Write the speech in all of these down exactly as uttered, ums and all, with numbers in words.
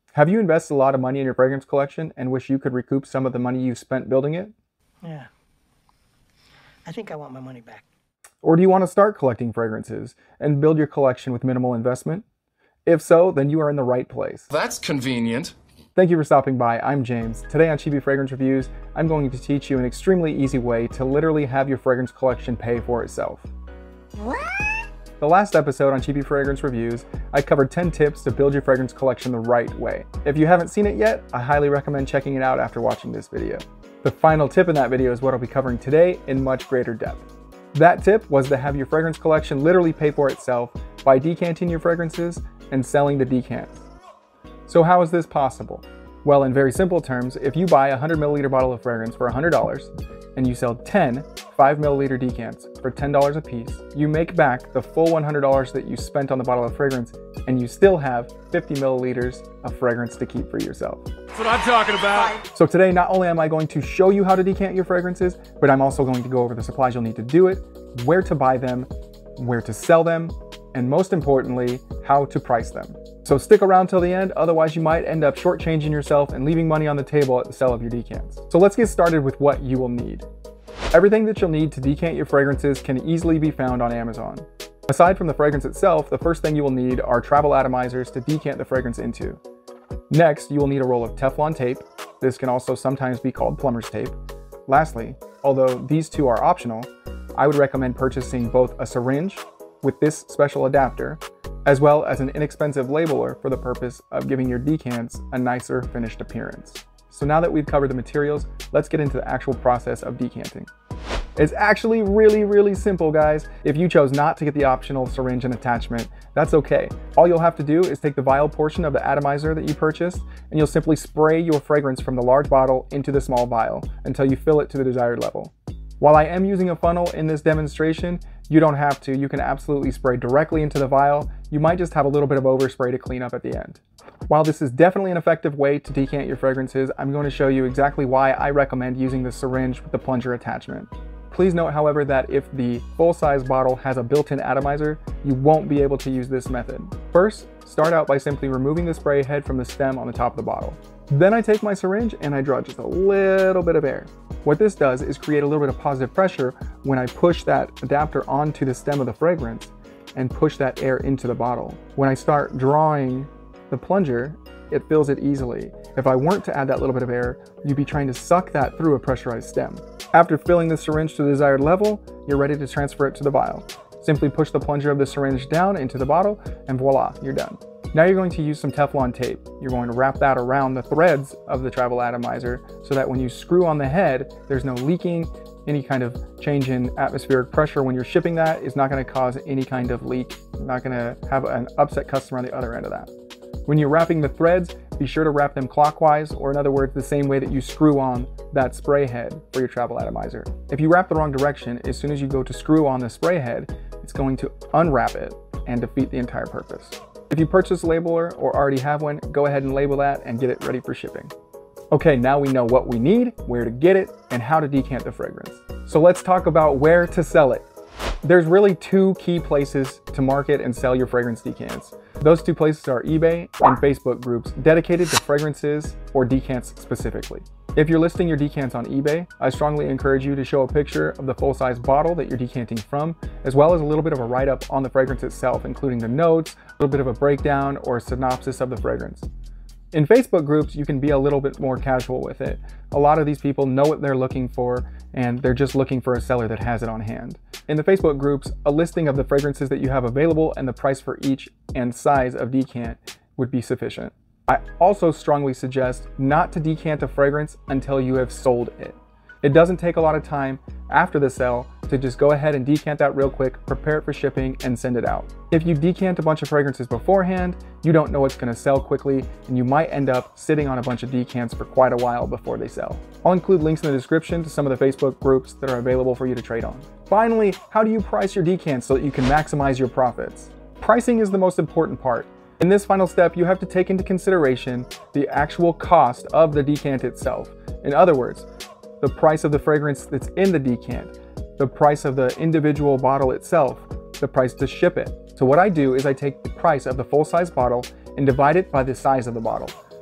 Have you invested a lot of money in your fragrance collection and wish you could recoup some of the money you spent building it? Yeah. I think I want my money back. Or do you want to start collecting fragrances and build your collection with minimal investment? If so, then you are in the right place. That's convenient. Thank you for stopping by. I'm James. Today on Cheapy Fragrance Reviews, I'm going to teach you an extremely easy way to literally have your fragrance collection pay for itself. What? The last episode on Cheapy Fragrance Reviews, I covered ten tips to build your fragrance collection the right way. If you haven't seen it yet, I highly recommend checking it out after watching this video. The final tip in that video is what I'll be covering today in much greater depth. That tip was to have your fragrance collection literally pay for itself by decanting your fragrances and selling the decants. So how is this possible? Well, in very simple terms, if you buy a one hundred milliliter bottle of fragrance for one hundred dollars and you sell ten five milliliter decants for ten dollars a piece, you make back the full one hundred dollars that you spent on the bottle of fragrance, and you still have fifty milliliters of fragrance to keep for yourself. That's what I'm talking about. So today, not only am I going to show you how to decant your fragrances, but I'm also going to go over the supplies you'll need to do it, where to buy them, where to sell them, and most importantly, how to price them. So stick around till the end, otherwise you might end up shortchanging yourself and leaving money on the table at the sale of your decants. So let's get started with what you will need. Everything that you'll need to decant your fragrances can easily be found on Amazon. Aside from the fragrance itself, the first thing you will need are travel atomizers to decant the fragrance into. Next, you will need a roll of Teflon tape. This can also sometimes be called plumber's tape. Lastly, although these two are optional, I would recommend purchasing both a syringe with this special adapter, as well as an inexpensive labeler for the purpose of giving your decants a nicer finished appearance. So now that we've covered the materials, let's get into the actual process of decanting. It's actually really, really simple, guys. If you chose not to get the optional syringe and attachment, that's okay. All you'll have to do is take the vial portion of the atomizer that you purchased, and you'll simply spray your fragrance from the large bottle into the small vial until you fill it to the desired level. While I am using a funnel in this demonstration, you don't have to. You can absolutely spray directly into the vial. You might just have a little bit of overspray to clean up at the end. While this is definitely an effective way to decant your fragrances, I'm going to show you exactly why I recommend using the syringe with the plunger attachment. Please note, however, that if the full-size bottle has a built-in atomizer, you won't be able to use this method. First, start out by simply removing the spray head from the stem on the top of the bottle. Then I take my syringe and I draw just a little bit of air. What this does is create a little bit of positive pressure when I push that adapter onto the stem of the fragrance and push that air into the bottle. When I start drawing the plunger, it fills it easily. If I weren't to add that little bit of air, you'd be trying to suck that through a pressurized stem. After filling the syringe to the desired level, you're ready to transfer it to the vial. Simply push the plunger of the syringe down into the bottle and voila, you're done. Now you're going to use some Teflon tape. You're going to wrap that around the threads of the travel atomizer so that when you screw on the head, there's no leaking. Any kind of change in atmospheric pressure when you're shipping that is not going to cause any kind of leak. You're not going to have an upset customer on the other end of that. When you're wrapping the threads, be sure to wrap them clockwise, or in other words, the same way that you screw on that spray head for your travel atomizer. If you wrap the wrong direction, as soon as you go to screw on the spray head, it's going to unwrap it and defeat the entire purpose. If you purchase a labeler or already have one, go ahead and label that and get it ready for shipping. Okay, now we know what we need, where to get it, and how to decant the fragrance. So let's talk about where to sell it. There's really two key places to market and sell your fragrance decants. Those two places are eBay and Facebook groups dedicated to fragrances or decants specifically. If you're listing your decants on eBay, I strongly encourage you to show a picture of the full-size bottle that you're decanting from, as well as a little bit of a write-up on the fragrance itself, including the notes, a little bit of a breakdown or a synopsis of the fragrance. In Facebook groups, you can be a little bit more casual with it. A lot of these people know what they're looking for, and they're just looking for a seller that has it on hand. In the Facebook groups, a listing of the fragrances that you have available and the price for each and size of decant would be sufficient. I also strongly suggest not to decant a fragrance until you have sold it. It doesn't take a lot of time after the sale to just go ahead and decant that real quick, prepare it for shipping, and send it out. If you decant a bunch of fragrances beforehand, you don't know what's going to sell quickly, and you might end up sitting on a bunch of decants for quite a while before they sell. I'll include links in the description to some of the Facebook groups that are available for you to trade on. Finally, how do you price your decants so that you can maximize your profits? Pricing is the most important part. In this final step, you have to take into consideration the actual cost of the decant itself. In other words, the price of the fragrance that's in the decant, the price of the individual bottle itself, the price to ship it. So what I do is I take the price of the full-size bottle and divide it by the size of the bottle.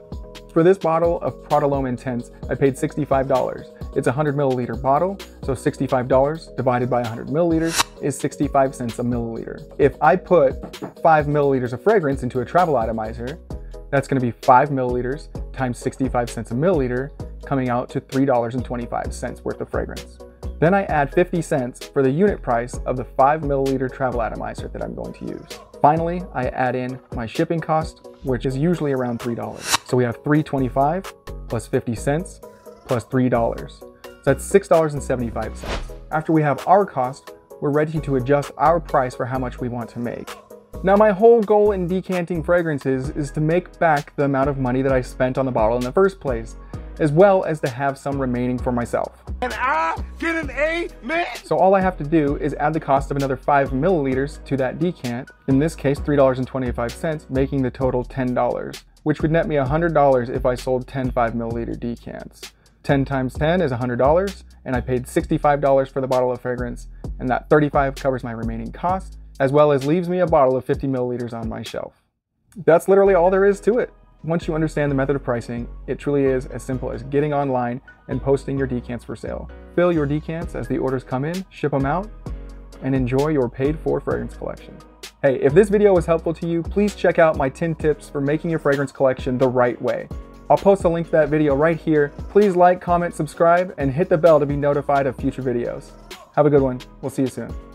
For this bottle of Prada L'Homme Intense, I paid sixty-five dollars. It's a one hundred milliliter bottle, so sixty-five dollars divided by one hundred milliliters is sixty-five cents a milliliter. If I put five milliliters of fragrance into a travel atomizer, that's going to be five milliliters times sixty-five cents a milliliter, coming out to three dollars and twenty-five cents worth of fragrance. Then I add fifty cents for the unit price of the five milliliter travel atomizer that I'm going to use. Finally, I add in my shipping cost, which is usually around three dollars. So we have three twenty-five plus fifty cents plus three dollars. So that's six dollars and seventy-five cents. After we have our cost, we're ready to adjust our price for how much we want to make. Now, my whole goal in decanting fragrances is to make back the amount of money that I spent on the bottle in the first place, as well as to have some remaining for myself. And I get an A, man? So all I have to do is add the cost of another five milliliters to that decant, in this case three dollars and twenty-five cents, making the total ten dollars, which would net me one hundred dollars if I sold ten five milliliter decants. ten times ten is one hundred dollars, and I paid sixty-five dollars for the bottle of fragrance, and that thirty-five dollars covers my remaining cost, as well as leaves me a bottle of fifty milliliters on my shelf. That's literally all there is to it. Once you understand the method of pricing, it truly is as simple as getting online and posting your decants for sale. Fill your decants as the orders come in, ship them out, and enjoy your paid-for fragrance collection. Hey, if this video was helpful to you, please check out my ten tips for making your fragrance collection the right way. I'll post a link to that video right here. Please like, comment, subscribe, and hit the bell to be notified of future videos. Have a good one. We'll see you soon.